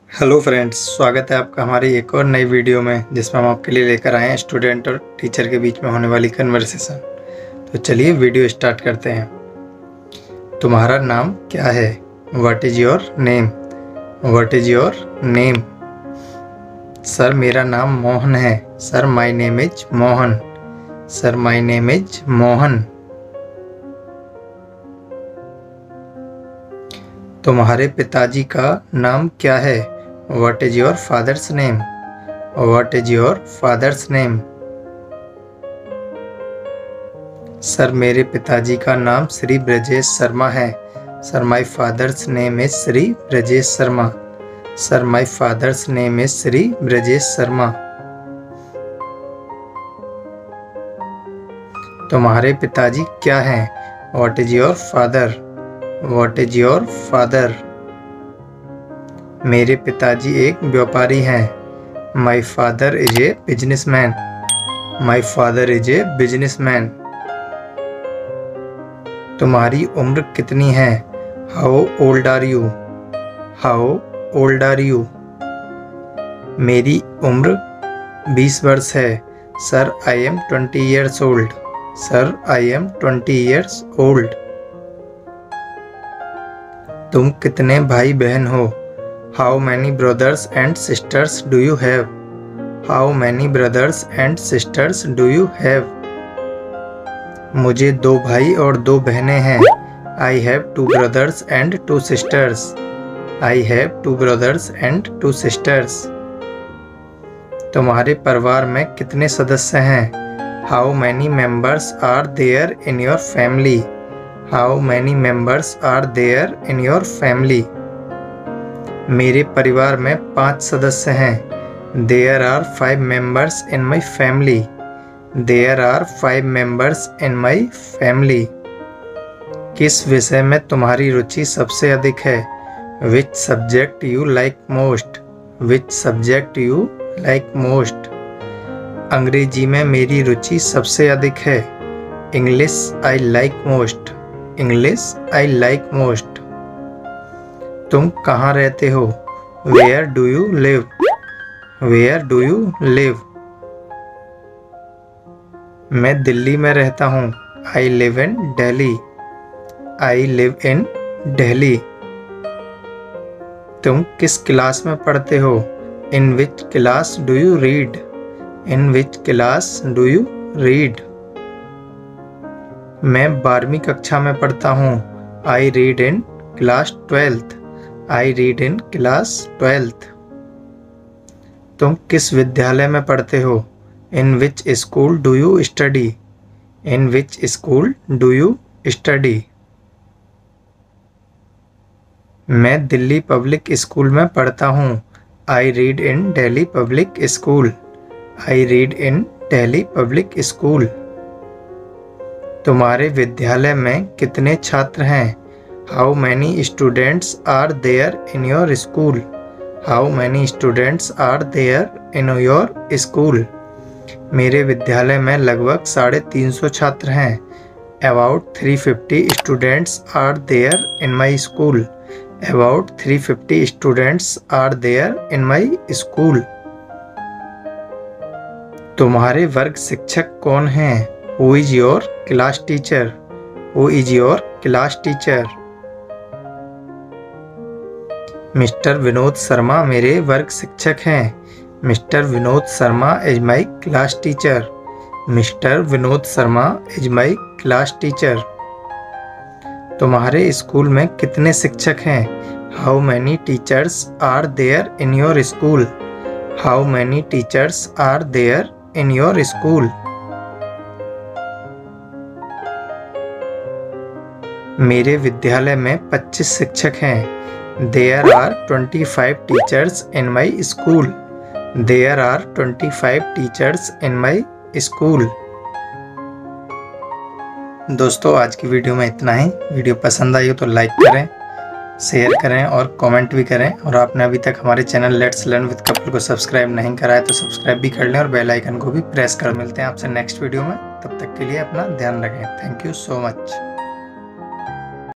Hello friends, स्वागत है आपका हमारी एक और नई वीडियो में जिसमें हम आपके लिए लेकर आए हैं स्टूडेंट और टीचर के बीच में होने वाली कन्वर्सेशन। तो चलिए वीडियो स्टार्ट करते हैं। तुम्हारा नाम क्या है? What is your name? What is your name? Sir मेरा नाम मोहन है। Sir my name is Mohan. Sir my name is Mohan. तुम्हारे पिताजी का नाम क्या है? What is your father's name? What is your father's name? Sir मेरे पिताजी का नाम श्री ब्रजेश शर्मा है। Sir my father's name is Shri Brajesh Sharma. Sir my father's name is Shri Brajesh Sharma. तुम्हारे पिताजी क्या हैं? What is your father? What is your father? मेरे पिताजी एक व्यापारी हैं। My father is a businessman. My father is a businessman. तुम्हारी उम्र कितनी है? How old are you? How old are you? मेरी उम्र 20 वर्ष है। Sir I am 20 years old. Sir I am 20 years old. तुम कितने भाई बहन हो? How many brothers and sisters do you have? How many brothers and sisters do you have? मुझे 2 भाई और 2 बहनें हैं। I have 2 brothers and 2 sisters. I have 2 brothers and 2 sisters. तुम्हारे परिवार में कितने सदस्य हैं? How many members are there in your family? How many members are there in your family? मेरे परिवार में 5 सदस्य हैं। There are 5 members in my family. There are 5 members in my family. किस विषय में तुम्हारी रुचि सबसे अधिक है? Which subject you like most? Which subject you like most? अंग्रेजी में मेरी रुचि सबसे अधिक है। English I like most. English I like most. तुम कहाँ रहते हो? Where do you live? Where do you live? मैं दिल्ली में रहता हूँ। I live in Delhi. I live in Delhi. तुम किस क्लास में पढ़ते हो? In which class do you read? In which class do you read? मैं 12वीं कक्षा में पढ़ता हूँ। I read in class 12th. I read in class 12th. तुम किस विद्यालय में पढ़ते हो? In which school do you study? In which school do you study? मैं दिल्ली पब्लिक स्कूल में पढ़ता हूँ। I read in Delhi Public School. I read in Delhi Public School. तुम्हारे विद्यालय में कितने छात्र हैं? How many students are there in your school? How many students are there in your school? मेरे विद्यालय में लगभग 350 छात्र हैं। About 350 students are there in my school. About 350 students are there in my school. तुम्हारे वर्ग शिक्षक कौन हैं? Who is your class teacher? Who is your class teacher? Mister Vinod Sharma मेरे वर्ग शिक्षक हैं। Mister Vinod Sharma is my class teacher. Mister Vinod Sharma is my class teacher. तुम्हारे स्कूल में कितने शिक्षक हैं? How many teachers are there in your school? How many teachers are there in your school? मेरे विद्यालय में 25 शिक्षक हैं। There are 25 teachers in my school. There are 25 teachers in my school. दोस्तों आज की वीडियो में इतना ही। वीडियो पसंद आई हो तो लाइक करें, शेयर करें और कमेंट भी करें। और आपने अभी तक हमारे channel let's learn with Kapil को सब्सक्राइब नहीं करा है तो सब्सक्राइब भी कर लें और बेल आइकन को भी प्रेस कर। मिलते हैं आपसे नेक्स्ट वीडियो में। तब तक के लिए अपना ध्यान रखें। Thank you so much.